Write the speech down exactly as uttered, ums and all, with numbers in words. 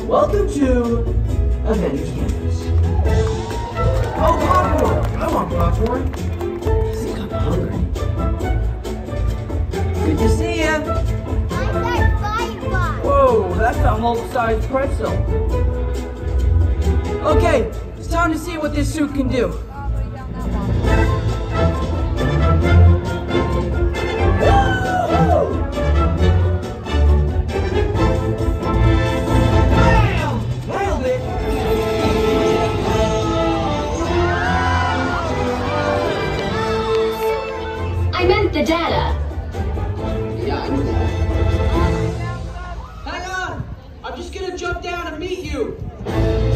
Welcome to Avengers campus. Oh, popcorn! I want popcorn. I think I'm hungry. Good to see ya. Whoa, that's a whole-sized pretzel. Okay, it's time to see what this suit can do. The data. Yeah, I knew that. Hang on! I'm just gonna jump down and meet you!